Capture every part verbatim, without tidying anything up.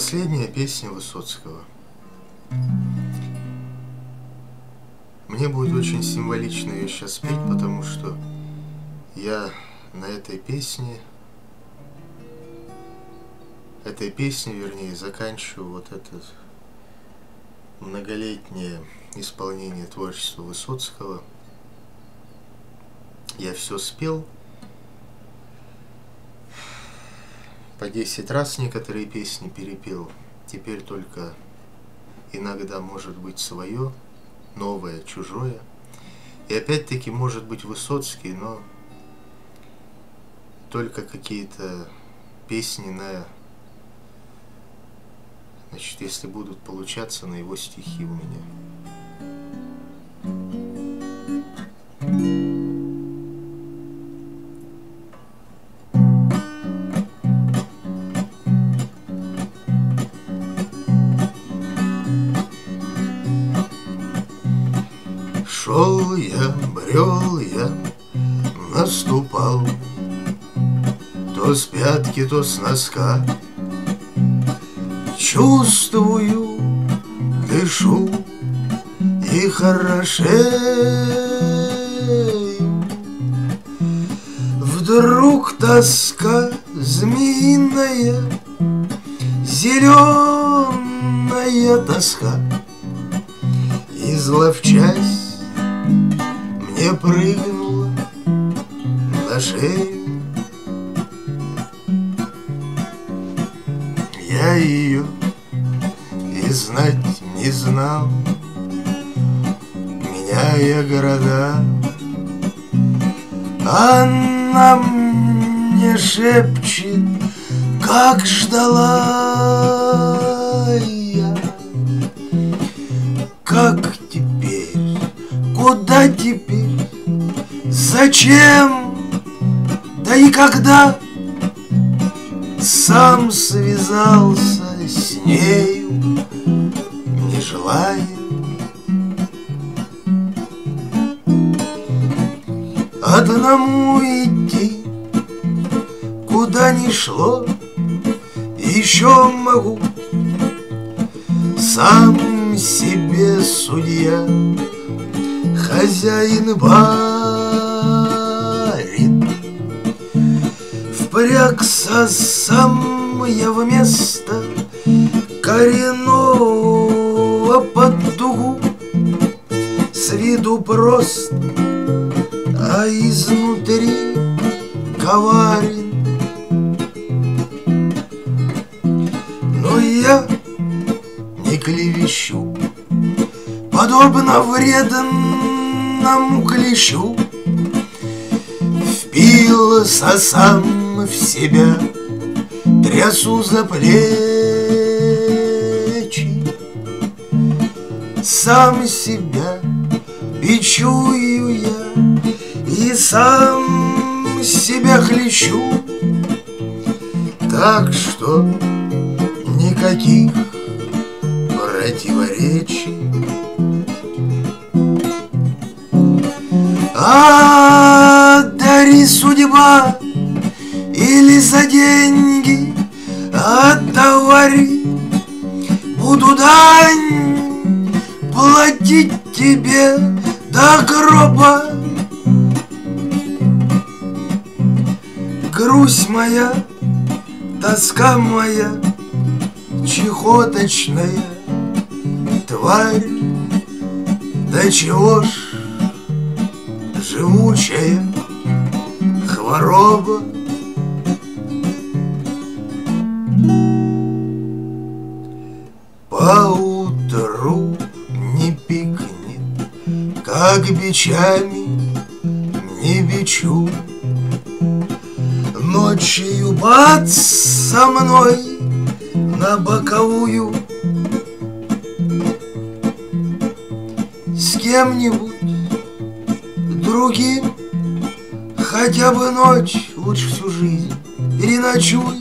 Последняя песня Высоцкого. Мне будет очень символично ее сейчас спеть, потому что я на этой песне, этой песне, вернее, заканчиваю вот это многолетнее исполнение творчества Высоцкого. Я все спел. По десять раз некоторые песни перепел. Теперь только иногда может быть свое, новое, чужое. И опять-таки может быть Высоцкий, но только какие-то песни на... Значит, если будут получаться на его стихи у меня. Шел я, брел я, наступал, то с пятки, то с носка. Чувствую, дышу и хорошею. Вдруг тоска змеиная, зеленая тоска, изловчась мне прыгнула на шею. Я ее и знать не знал, меняя города. Она мне шепчет, как ждала я. Как теперь, куда теперь, зачем, да и когда? Сам связался с нею, не желая. Одному идти, куда ни шло, еще могу. Сам себе судья, хозяин барин. Впрягся сам я вместо коренного под дугу. С виду прост, а изнутри коварен. Но я не клевещу, подобно вредному клещу. Впился сам в себя, трясу за плечи. Сам себя бичую я и сам себя хлещу. Так что никаких противоречий. А дари судьба или за деньги отовари, буду дань платить тебе до гроба. Грусть моя, тоска моя, чехоточная тварь, да чего ж живучая хвороба. Поутру не пикнет, как бичами не бичу. Ночью бац со мной на боковую. С кем-нибудь другим хотя бы ночь, лучше всю жизнь переночуй.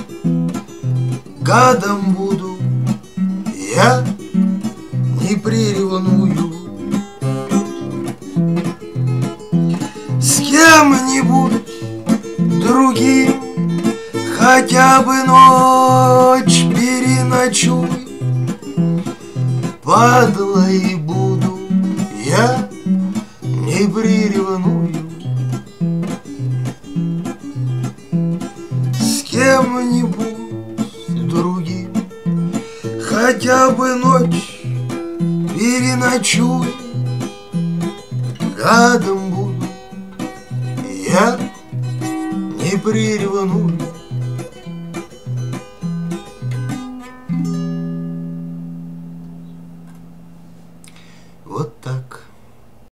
Гадом буду я, не приревную. С кем-нибудь другим хотя бы ночь переночуй. переночую, падлой буду я, не приревную. С кем-нибудь другим хотя бы ночь переночую, гадом буду я, не приревную.